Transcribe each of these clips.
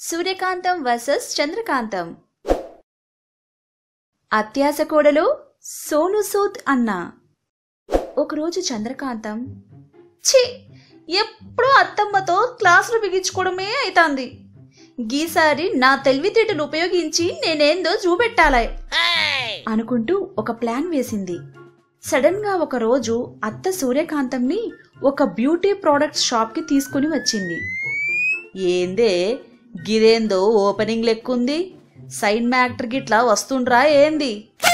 సూర్యకాంతం versus చంద్రకాంతం. అత్యాస కోడలు సోను సూద్ అన్న. ఒకరోజు చంద్రకాంతం, ఛీ, ఎప్పుడూ అత్తమ్మతో క్లాసులు బిగించుకోవడమే అవుతుంది. గీసారి నా తెలివితేటలు ఉపయోగించి నేనేందో చూపెట్టాలి అనుకుంటూ ఒక ప్లాన్ వేసింది. సడన్ గా ఒకరోజు అత్త సూర్యకాంతంని ఒక బ్యూటీ ప్రోడక్ట్స్ షాప్కి తీసుకుని వచ్చింది. ఏందే గిదేందో ఓపెనింగ్ లెక్కుంది, సైడ్ మ్యాక్టర్ గిట్లా వస్తుండ్రా ఏంది?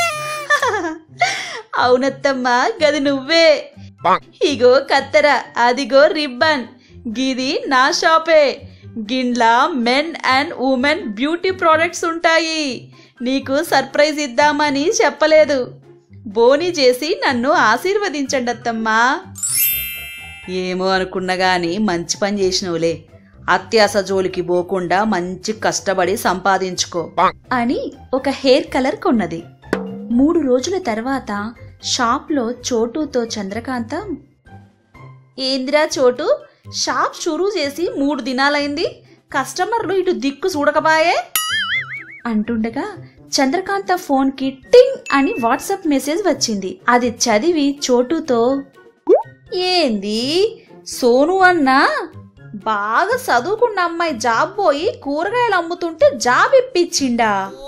అవునత్తమ్మా, గది నువ్వే. ఇగో కత్తెర, అదిగో రిబ్బన్, గిది నా షాపే. గిన్లా men and women beauty products ఉంటాయి. నీకు సర్ప్రైజ్ ఇద్దామని చెప్పలేదు. బోని చేసి నన్ను ఆశీర్వదించండి అత్తమ్మా. ఏమో అనుకున్నా గాని మంచి పని చేసినవులే. అత్యాస జోలికి పోకుండా మంచి కష్టపడి సంపాదించుకో అని ఒక హెయిర్ కలర్ కొన్నది. 3 రోజుల తర్వాత షాప్లో చోటుతో చంద్రకాంతం, ఏందిరా చోటు, షాప్ షురూ చేసి 3 దినాలైంది, కస్టమర్లు ఇటు దిక్కు చూడకబాయే అంటుండగా చంద్రకాంత ఫోన్కి టింగ్ అని వాట్సాప్ మెసేజ్ వచ్చింది. అది చదివి చోటుతో, ఏంది సోను అన్నా, బాగా చదువుకున్న అమ్మాయి జాబ్ పోయి కూరగాయలు అమ్ముతుంటే జాబ్ ఇప్పించిండా?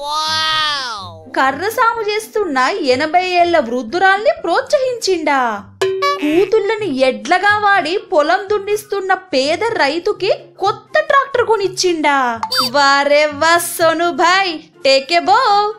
కర్ర సాము చేస్తున్న 80 ఏళ్ల వృద్ధురాల్ని ప్రోత్సహించిండా? కూతుళ్ళని ఎడ్లగా వాడి పొలం దున్నిస్తున్న పేద రైతుకి కొత్త ట్రాక్టర్ కొనిచ్చిండా? వారెవ్వా సోను భాయ్, టేకే బో.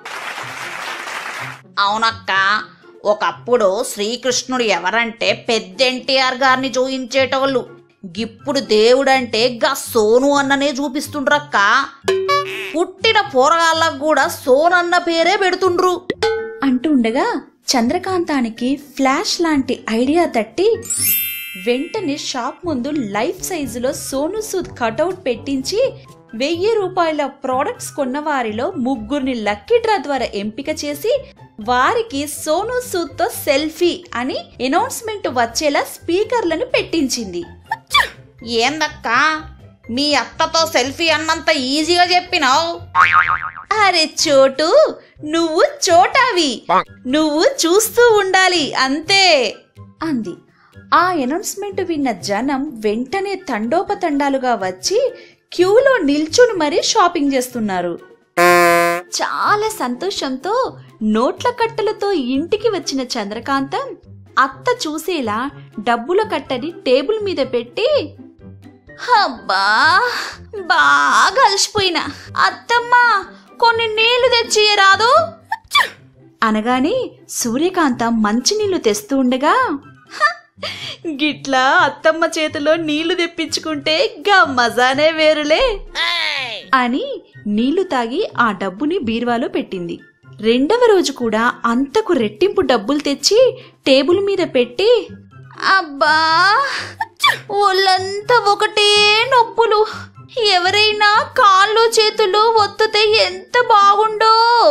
అవునక్క, ఒకప్పుడు శ్రీకృష్ణుడు ఎవరంటే పెద్ద ఎన్టీఆర్ గారిని చూయించేటోళ్ళు. ఇప్పుడు దేవుడంటే గా సోను అన్ననే చూపిస్తుండ్రక్క. పుట్టిన పోరగాళ్ళకు కూడా సోను అన్న పేరే పెడుతుండ్రు అంటుండగా చంద్రకాంతానికి ఫ్లాష్ లాంటి ఐడియా తట్టి వెంటనే షాప్ ముందు లైఫ్ సైజులో సోను సూద్ కటౌట్ పెట్టించి 1000 రూపాయల ప్రోడక్ట్స్ కొన్న వారిలో 3 లక్కీ డ్రా ద్వారా ఎంపిక చేసి వారికి సోను సూద్ తో సెల్ఫీ అని అనౌన్స్మెంట్ వచ్చేలా స్పీకర్లను పెట్టించింది. ఏందక్క, మీ అత్తతో సెల్ఫీ అన్నంత ఈజీగా చెప్పినావు? అరే చోటు, నువ్వు చోటావి, నువ్వు చూస్తూ ఉండాలి అంతే అంది. ఆ అనౌన్స్మెంట్ విన్న జనం వెంటనే తండోపతండాలుగా వచ్చి క్యూలో నిల్చుని మరీ షాపింగ్ చేస్తున్నారు. చాలా సంతోషంతో నోట్ల కట్టలతో ఇంటికి వచ్చిన చంద్రకాంతం అత్త చూసేలా డబ్బుల కట్టని టేబుల్ మీద పెట్టి, అబ్బా బాగా అలసిపోయినా, అత్తమ్మా కొన్ని నీళ్లు తెచ్చి రాదు అనగానే సూర్యకాంతం మంచినీళ్లు తెస్తూ ఉండగా, గిట్లా అత్తమ్మ చేతిలో నీళ్లు తెప్పించుకుంటే గా మజానే వేరులే అని నీళ్లు తాగి ఆ డబ్బుని బీరువాలో పెట్టింది. 2వ రోజు కూడా అంతకు రెట్టింపు డబ్బులు తెచ్చి టేబుల్ మీద పెట్టి, అబ్బా ఒళ్ళంతా ఒకటే నొప్పులు, ఎవరైనా కాళ్ళు చేతులు ఒత్తుతే ఎంత బాగుండో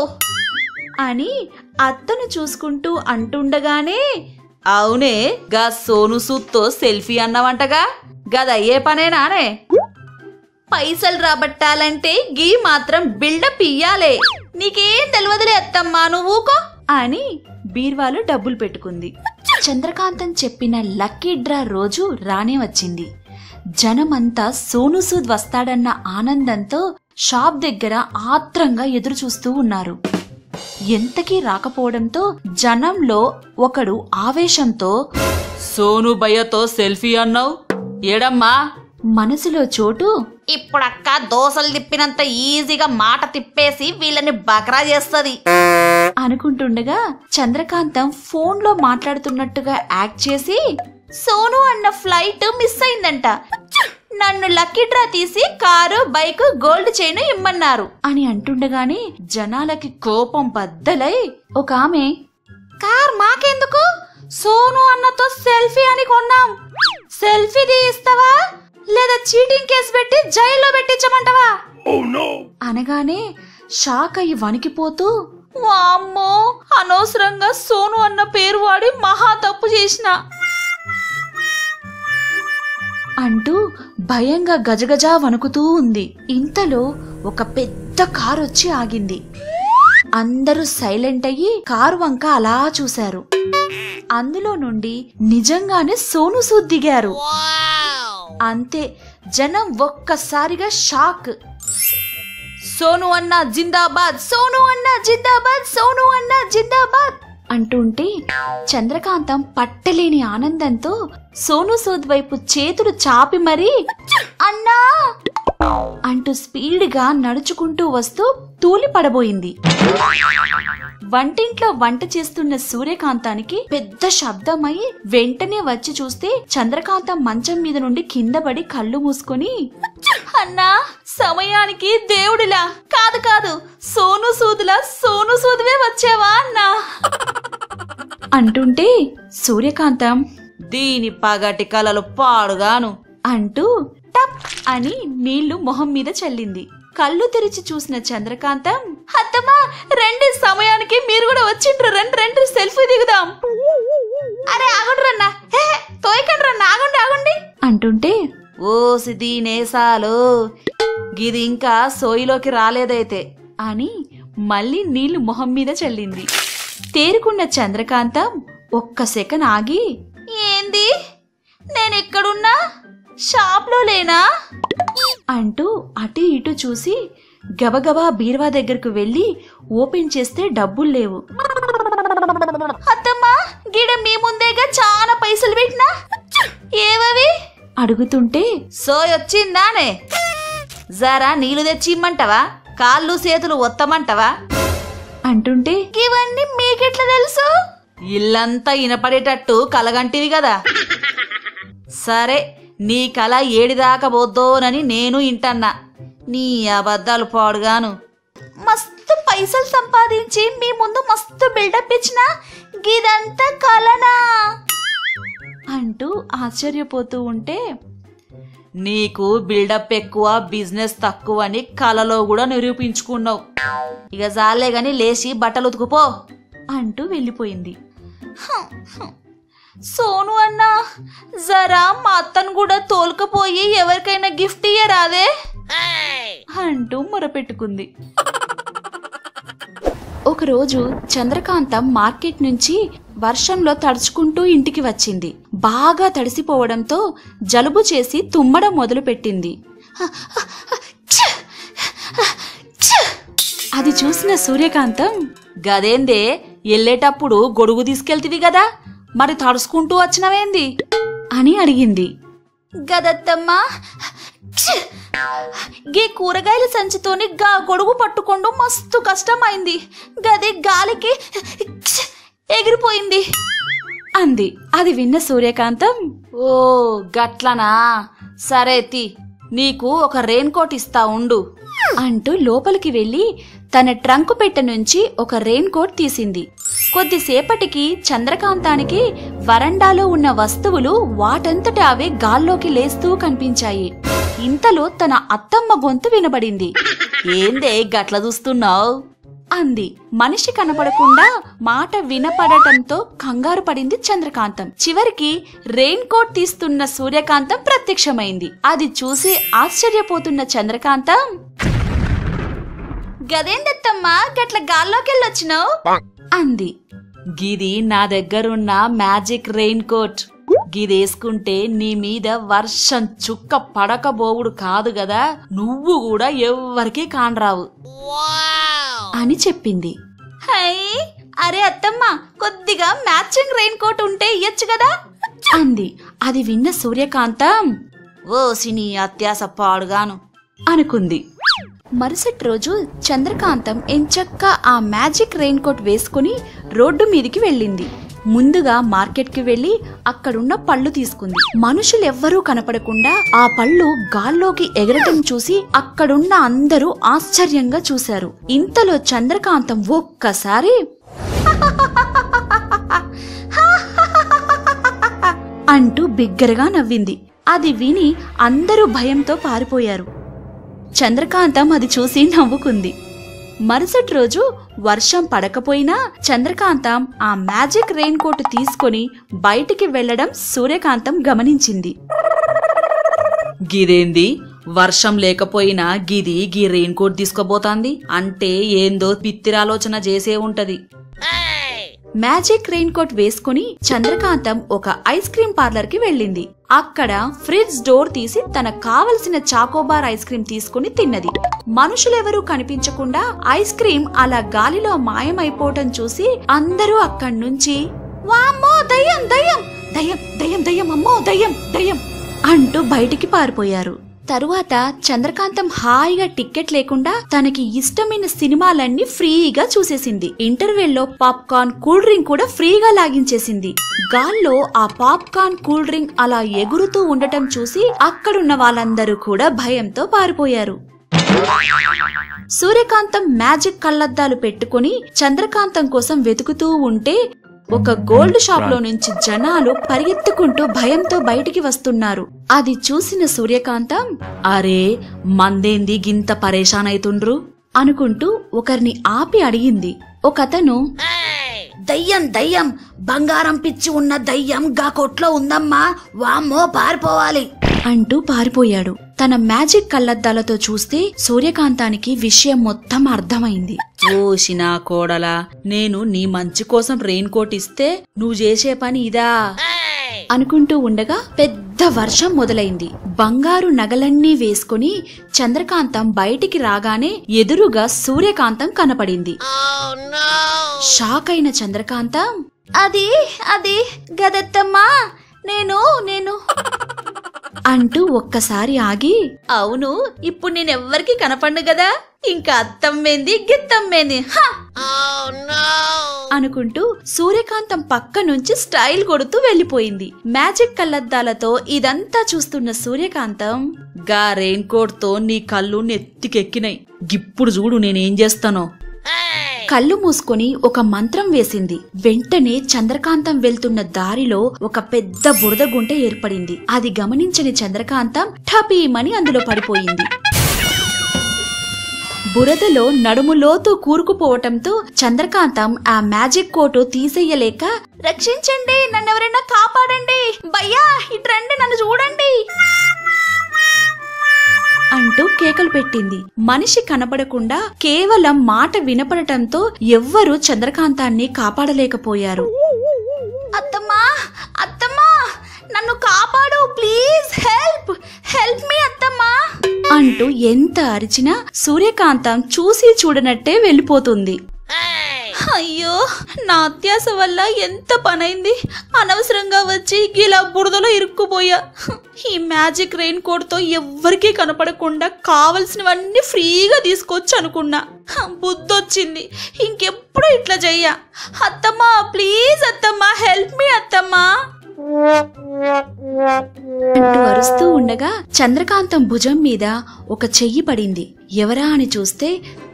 అని అత్తను చూసుకుంటూ అంటుండగానే, అవునే గా సోను సూద్తో సెల్ఫీ అన్నవంటగా, గదయ్యే పనేనానే? పైసలు రాబట్టాలంటే గీ మాత్రం బిల్డప్ ఇయ్యాలే, నీకేం తెలియదులే అత్తమ్మా, నువ్వుకో అని బీర్వాలో డబ్బులు పెట్టుకుంది. చంద్రకాంతం చెప్పిన లక్కీ డ్రా రోజు రానే వచ్చింది. జనమంతా సోను సూద్ వస్తాడన్న ఆనందంతో షాప్ దగ్గర ఆత్రంగా ఎదురు చూస్తూ ఉన్నారు. ఎంతకీ రాకపోవడంతో జనంలో ఒకడు ఆవేశంతో, సోను భయ్యతో సెల్ఫీ అన్నావు ఏడమ్మా? మనసులో చోటు, ఇప్పుడక్క దోసలు తిప్పినంత ఈజీగా మాట తిప్పేసి వీళ్ళని బకరా చేస్తది అనుకుంటుండగా చంద్రకాంతం ఫోన్లో మాట్లాడుతున్నట్టుగా యాక్ట్ చేసి, సోను అన్న ఫ్లైట్ మిస్ అయిందంట, నన్ను లక్కీ డ్రా తీసి కారు బైక్ గోల్డ్ చైన్ ఇమ్మన్నారు అని అంటుండగానే జనాలకి కోపం బద్దలై ఒక ఆమె, కార్ మాకెందుకు, సోను అన్నతో సెల్ఫీ అని కొన్నాం, సెల్ఫీ తీయిస్తావా లేదా చీటింగ్ కేసు పెట్టి జైల్లో పెట్టించమంటావా అనగానే షాక్ అయ్యి వణికిపోతూ, వామ్మో, అనవసరంగా సోను అన్న పేరు వాడి మహా తప్పు చేసిన అంటూ భయంగా గజగజా వణుకుతూ ఉంది. ఇంతలో ఒక పెద్ద కారు వచ్చి ఆగింది. అందరూ సైలెంట్ అయ్యి కారు వంక అలా చూశారు. అందులో నుండి నిజంగానే సోనూ సూద్ దిగారు. అంతే, జనం ఒక్కసారిగా షాక్. సోను అన్న జిందాబాద్, సోను అన్న జిందాబాద్, సోను అన్న జిందాబాద్ అంటుంటే చంద్రకాంతం పట్టలేని ఆనందంతో సోనూ సూద్ వైపు చేతులు చాపి మరీ అన్నా అంటూ స్పీడ్గా నడుచుకుంటూ వస్తూ తూలి పడబోయింది. వంటింట్లో వంట చేస్తున్న సూర్యకాంతానికి పెద్ద శబ్దమై వెంటనే వచ్చి చూస్తే చంద్రకాంతం మంచం మీద నుండి కింద పడి కళ్ళు మూసుకొని, అన్నా సమయానికి దేవుడిలా కాదు కాదు సోనూ సూద్లా సోనూ సూద్వే వచ్చావా అన్నా అంటుంటే సూర్యకాంతం దీని పగటి కలలు పాడుగాను అంటూ టప్ అని నీళ్లు మొహం మీద చల్లింది. కళ్ళు తెరిచి చూసిన చంద్రకాంతం, అత్తమ్మా రండి, సమయానికి మీరు కూడా వచ్చిండ్రు, రండి రండి సెల్ఫీ దిగుదాం. అరే ఆగుండ్రు రన్నా, తోయకండి రన్నా, ఆగుండి ఆగుండి అంటుంటే, ఓసి దీనేసాలు గిది ఇంకా సోయిలోకి రాలేదైతే అని మళ్ళీ నీళ్లు మొహం మీద చల్లింది. తేరుకున్న చంద్రకాంతం ఒక్క సెకన్ ఆగి, ఏంది నేనెక్కడున్నా, షాప్లో లేనా అంటూ అటు ఇటు చూసి గబగబా బీరువా దగ్గరకు వెళ్లి ఓపెన్ చేస్తే డబ్బులు లేవు. అత్తమ్మా గిడ మీ ముందేగా చాలా పైసలు పెట్టినా, ఏవవి అడుగుతుంటే, సోయొచ్చిందానే, జరా నీళ్లు తెచ్చి ఇమ్మంటవా, కాళ్ళు చేతులు ఒత్తమంటవా అంటుంటే, ఇవన్నీ మీకెట్లా తెలుసు, ఇల్లంతా ఇనపడేటట్టు కలగంటివి కదా. సరే నీ కళ ఏడిదాకా పోద్దోనని నేను ఇంటన్నా, నీ అబద్ధాలు పాడుగాను. మస్తు పైసలు సంపాదించి మీ ముందు మస్తు బిల్డప్ ఇచ్చిన గిదంతా కలనా అంటూ ఆశ్చర్యపోతూ ఉంటే, నీకు బిల్డప్ ఎక్కువ బిజినెస్ తక్కువ అని కలలో కూడా నిరూపించుకున్నావు. ఇక జాలే గాని లేచి బట్టలు ఉతుకుపో అంటూ వెళ్ళిపోయింది. సోను అన్నా జరా మా అత్తను కూడా తోలుకపోయి ఎవరికైనా గిఫ్ట్ ఇయ్యరాదే అంటూ మొరపెట్టుకుంది. ఒకరోజు చంద్రకాంతం మార్కెట్ నుంచి వర్షంలో తడుచుకుంటూ ఇంటికి వచ్చింది. బాగా తడిసిపోవడంతో జలుబు చేసి తుమ్మడం మొదలుపెట్టింది. అది చూసిన సూర్యకాంతం, గదేందే ఎల్లేటప్పుడు గొడుగు తీసుకెళ్తివి కదా, మరి తడుచుకుంటూ వచ్చినవేంది అని అడిగింది. గదత్తమ్మా గీ కూరగాయల సంచితోని గా గొడుగు పట్టుకుంటూ మస్తు కష్టమైంది, గది గాలికి ఎగిరిపోయింది అంది. అది విన్న సూర్యకాంతం, ఓ గట్లనా, సరే తి నీకు ఒక రెయిన్ కోట్ ఇస్తా ఉండు అంటూ లోపలికి వెళ్లి తన ట్రంకు పెట్టె నుంచి ఒక రెయిన్ కోట్ తీసింది. కొద్దిసేపటికి చంద్రకాంతానికి వరండాలో ఉన్న వస్తువులు వాటంతట అవే గాల్లోకి లేస్తూ కనిపించాయి. ఇంతలో తన అత్తమ్మ గొంతు వినబడింది. ఏందే గట్ల చూస్తున్నావు అంది. మనిషి కనపడకుండా మాట వినపడటంతో కంగారు పడింది చంద్రకాంతం. చివరికి రెయిన్ కోట్ తీస్తున్న సూర్యకాంతం ప్రత్యక్షమైంది. అది చూసి ఆశ్చర్యపోతున్న చంద్రకాంతం, గదేందత్తమ్మా గట్ల గాల్లోకెళ్ళొచ్చినావు అంది. గిది నా దగ్గరున్న మ్యాజిక్ రెయిన్ కోట్, గిదేసుకుంటే నీ మీద వర్షం చుక్క పడకబోవుడు కాదు గదా, నువ్వు కూడా ఎవ్వరికీ కానరావు అని చెప్పింది. హై అరే అత్తమ్మ కొద్దిగా మ్యాచింగ్ రెయిన్ కోట్ ఉంటే ఇయ్యొచ్చు కదా అంది. అది విన్న సూర్యకాంతం, ఓ సినీ అత్యాస పాడుగాను అనుకుంది. మరుసటి రోజు చంద్రకాంతం ఎంచక్కా ఆ మ్యాజిక్ రెయిన్ కోట్ వేసుకుని రోడ్డు మీదికి వెళ్ళింది. ముందుగా మార్కెట్కి వెళ్లి అక్కడున్న పళ్ళు తీసుకుంది. మనుషులెవ్వరూ కనపడకుండా ఆ పళ్ళు గాల్లోకి ఎగరటం చూసి అక్కడున్న అందరూ ఆశ్చర్యంగా చూశారు. ఇంతలో చంద్రకాంతం ఒక్కసారి అంటూ బిగ్గరగా నవ్వింది. అది విని అందరూ భయంతో పారిపోయారు. చంద్రకాంతం అది చూసి నవ్వుకుంది. మరుసటి రోజు వర్షం పడకపోయినా చంద్రకాంతం ఆ మ్యాజిక్ రెయిన్ కోట్ తీసుకొని బయటికి వెళ్లడం సూర్యకాంతం గమనించింది. గిదేంది వర్షం లేకపోయినా గీ రెయిన్ కోట్ తీసుకోబోతాంది అంటే ఏందో పిత్తిరాలోచన చేసే ఉంటది. మ్యాజిక్ రెయిన్ కోట్ వేసుకుని చంద్రకాంతం ఒక ఐస్ క్రీం పార్లర్ కి వెళ్ళింది. అక్కడ ఫ్రిడ్జ్ డోర్ తీసి తనకు కావలసిన చాకోబార్ ఐస్ క్రీం తీసుకుని తిన్నది. మనుషులెవరూ కనిపించకుండా ఐస్ క్రీం అలా గాలిలో మాయమైపోవటం చూసి అందరూ అక్కడి నుంచి వామ్మో దయ్యం దయ్యం దయ్యం దయ్యం దయ్యం అమ్మో దయ్యం దయ్యం అంటూ బయటికి పారిపోయారు. తరువాత చంద్రకాంతం హాయిగా టికెట్ లేకుండా తనకి ఇష్టమైన సినిమాలన్నీ ఫ్రీగా చూసేసింది. ఇంటర్వెల్లో పాప్కార్న్, కూల్ డ్రింక్ కూడా ఫ్రీగా లాగించేసింది. గాల్లో ఆ పాప్కార్న్, కూల్ డ్రింక్ అలా ఎగురుతూ ఉండటం చూసి అక్కడున్న వాళ్ళందరూ కూడా భయంతో పారిపోయారు. సూర్యకాంతం మ్యాజిక్ కళ్లద్దాలు పెట్టుకుని చంద్రకాంతం కోసం వెతుకుతూ ఉంటే ఒక గోల్డ్ షాప్ లో నుంచి జనాలు పరిగెత్తుకుంటూ భయంతో బయటికి వస్తున్నారు. అది చూసిన సూర్యకాంతం అరే మందేంది గింత పరేషాన్ అయితుండ్రు అనుకుంటూ ఒకరిని ఆపి అడిగింది. ఒకతను దయ్యం దయ్యం బంగారం పిచ్చి ఉన్న దయ్యం గా కొట్లో ఉందమ్మా, వామ్మో పారిపోవాలి అంటూ పారిపోయాడు. తన మ్యాజిక్ కళ్లద్దాలతో చూస్తే సూర్యకాంతానికి విషయం మొత్తం అర్థమైంది. ఓషినా కోడలా, నేను నీ మంచి కోసం రెయిన్ కోట్ ఇస్తే నువ్వు చేసే పని ఇదా అనుకుంటూ ఉండగా పెద్ద వర్షం మొదలైంది. బంగారు నగలన్నీ వేసుకుని చంద్రకాంతం బయటికి రాగానే ఎదురుగా సూర్యకాంతం కనపడింది. షాక్ అయిన చంద్రకాంతం అది అది గదత్తమ్మా నేను అంటూ ఒక్కసారి ఆగి అవును ఇప్పుడు నేనెవ్వరికి కనపడ్ను గదా, ఇంకా అత్తమ్మేంది గిత్తమ్మేంది అనుకుంటూ సూర్యకాంతం పక్క నుంచి స్టైల్ కొడుతూ వెళ్లిపోయింది. మ్యాజిక్ కళ్లద్దాలతో ఇదంతా చూస్తున్న సూర్యకాంతం గా రెయిన్ కోట్ తో నీ కళ్ళు నెత్తికెక్కినాయి, గిప్పుడు చూడు నేనేం చేస్తానో. కళ్ళు మూసుకొని ఒక మంత్రం వేసింది. వెంటనే చంద్రకాంతం వెళ్తున్న దారిలో ఒక పెద్ద బురద గుంట ఏర్పడింది. అది గమనించని చంద్రకాంతం ఠపీమని అందులో పడిపోయింది. బురదలో నడుములోతు కూరుకుపోవటంతో చంద్రకాంతం ఆ మ్యాజిక్ కోటు తీసేయలేక రక్షించండి, నన్నెవరైనా కాపాడండి, భయ్యా ఇట్రండి, నన్ను చూడండి అంటూ కేకలు పెట్టింది. మనిషి కనపడకుండా కేవలం మాట వినపడటంతో ఎవ్వరూ చంద్రకాంతాన్ని కాపాడలేకపోయారు. అత్తమ్మా అత్తమ్మా నన్ను కాపాడు, ప్లీజ్ హెల్ప్ హెల్ప్ మీ అత్తమ్మా అంటూ ఎంత అరిచినా సూర్యకాంతం చూసి చూడనట్టే వెళ్ళిపోతుంది. అయ్యో నా అత్యాస వల్ల ఎంత పనైంది, అనవసరంగా వచ్చి ఇలా బురదలో ఇరుక్కుపోయా. ఈ మ్యాజిక్ రెయిన్ కోట్ తో ఎవ్వరికీ కనపడకుండా కావలసినవన్నీ ఫ్రీగా తీసుకోవచ్చు అనుకున్నా. బుద్ధొచ్చింది, ఇంకెప్పుడు ఇట్లా చెయ్యా. అత్తమ్మా ప్లీజ్ అత్తమ్మా హెల్ప్ మీ అత్తమ్మా అంటూ అరుస్తూ ఉండగా చంద్రకాంతం భుజం మీద ఒక చెయ్యి పడింది. ఎవరా అని చూస్తే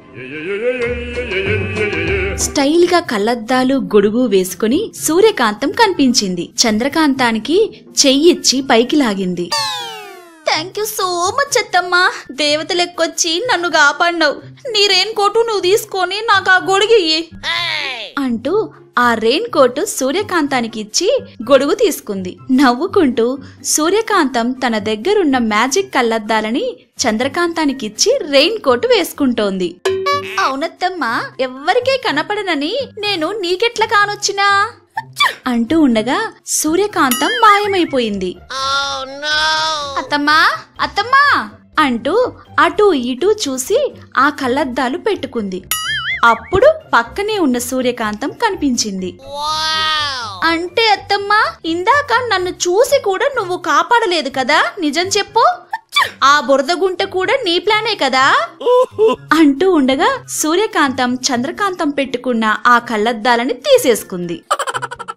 స్టైల్ గా కళ్లద్దాలు, గొడుగు వేసుకుని సూర్యకాంతం కనిపించింది. చంద్రకాంతానికి చెయ్యిచ్చి పైకి లాగింది. థ్యాంక్ యూ సో మచ్ అత్తమ్మా, దేవత లెక్కొచ్చి నన్ను కాపాడినావు. నీ రెయిన్ కోటు నువ్వు తీసుకొని నాకు ఆ గొడుగు ఇయ్యి అంటూ ఆ రెయిన్ కోటు సూర్యకాంతానికి ఇచ్చి గొడుగు తీసుకుంది. నవ్వుకుంటూ సూర్యకాంతం తన దగ్గరున్న మ్యాజిక్ కళ్లద్దాలని చంద్రకాంతానికిచ్చి రెయిన్ కోటు వేసుకుంటోంది. అవునత్తమ్మా, ఎవ్వరికీ కనపడనని నేను నీకెట్లా కానొచ్చినా అంటూ ఉండగా సూర్యకాంతం మాయమైపోయింది. అత్తమ్మా అత్తమ్మా అంటూ అటూ ఇటూ చూసి ఆ కళ్లద్దాలు పెట్టుకుంది. అప్పుడు పక్కనే ఉన్న సూర్యకాంతం కనిపించింది. అంటే అత్తమ్మా, ఇందాక నన్ను చూసి కూడా నువ్వు కాపాడలేదు కదా, నిజం చెప్పు. ఆ బురద గుంట కూడా నీ ప్లానే కదా అంటూ ఉండగా సూర్యకాంతం చంద్రకాంతం పెట్టుకున్న ఆ కళ్లద్దాలని తీసేసుకుంది.